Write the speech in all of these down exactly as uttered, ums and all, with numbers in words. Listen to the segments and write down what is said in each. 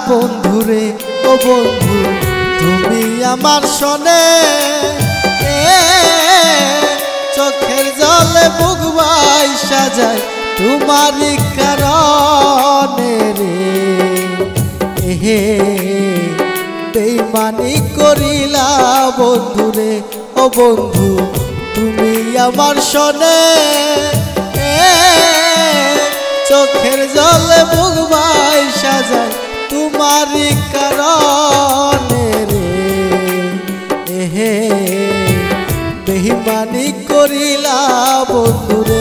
বন্ধুরে ও বন্ধু তুমি আমার শোনে চোখের জলে বুক বাইসা যায় তোমারই কারণে রে এহে বেইমানি করিলা বন্ধুরে ও বন্ধু তুমি আমার শোনে চোখের জলে বুক বাইসা যায় তোমারই কারণে রে এহে বেইমানি করিলা বন্ধুরে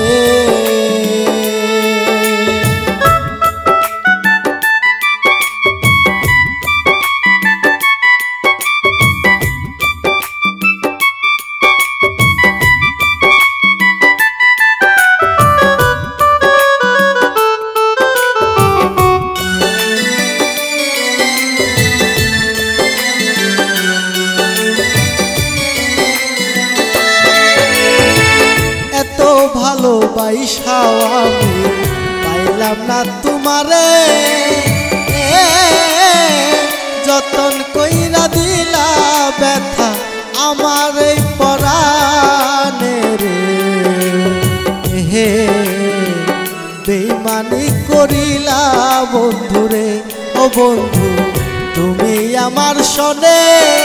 ভালোবাসাও আমি পাইলাম না তোমারে যতন কইরা দিলা ব্যথা আমার এই পরাণে রে হে বেইমানি করিলা বন্ধুরে ও বন্ধু তুমি আমার শোনে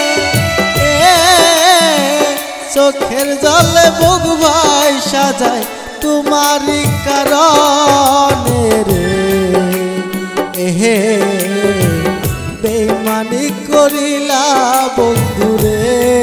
চোখের জলে বুক ভাইসা যায় তোমারই কারণে রে এহে বেইমানি করিলা বন্ধুরে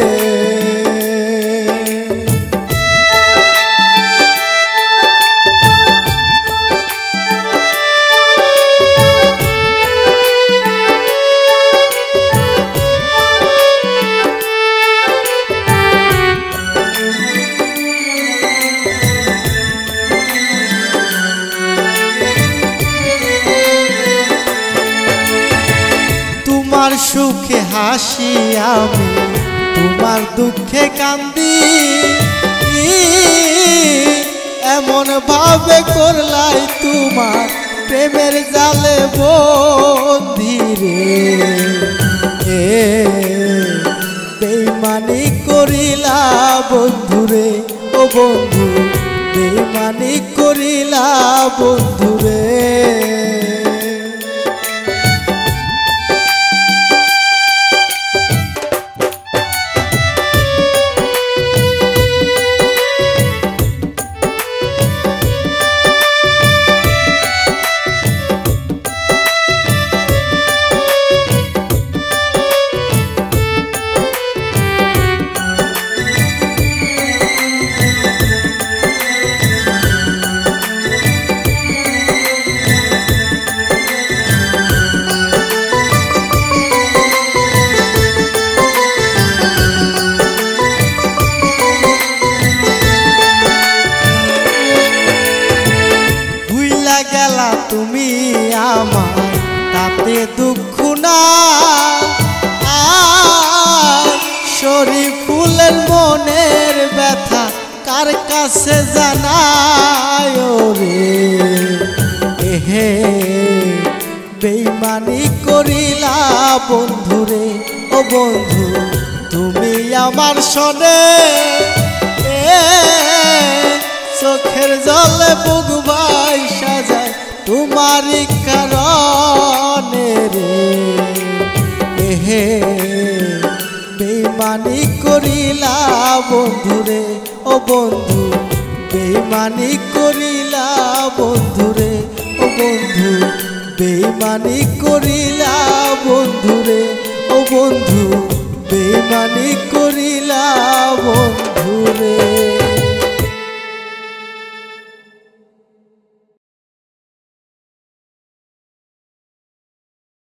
তোমার সুখে হাসি আমি তোমার দুঃখে কান্দি এমন ভাবে করলাই তোমার প্রেমের জালে বন্দি রে এ বেইমানি করিলা বন্ধুরে ও বন্ধু বেইমানি করিলা বন্ধুরে তুমি আমার তাতে দুঃখ না শরীফুলের মনের ব্যথা কার কাছে জানায় রে এহে বেইমানি করিলা বন্ধুরে ও বন্ধু তুমি আমার শোনে চোখের জলে বুক ভাইসা যায় তোমারই কারণে রে এহে বেইমানি করিলা বন্ধুরে ও বন্ধু বেইমানি করিলা বন্ধুরে ও বন্ধু বেইমানি করিলা বন্ধুরে ও বন্ধু বেইমানি করিলা বন্ধুরে।